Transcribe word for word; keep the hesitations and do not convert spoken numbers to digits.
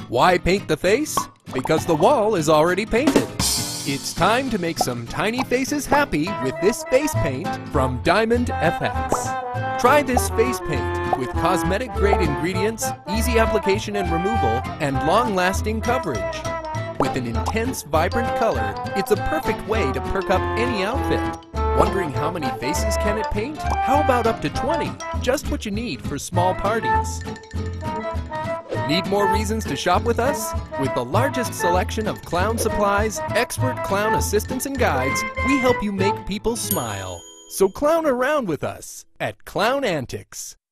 Why paint the face? Because the wall is already painted. It's time to make some tiny faces happy with this face paint from Diamond F X. Try this face paint with cosmetic-grade ingredients, easy application and removal, and long-lasting coverage. With an intense, vibrant color, it's a perfect way to perk up any outfit. Wondering how many faces can it paint? How about up to twenty? Just what you need for small parties. Need more reasons to shop with us? With the largest selection of clown supplies, expert clown assistants and guides, we help you make people smile. So clown around with us at Clown Antics.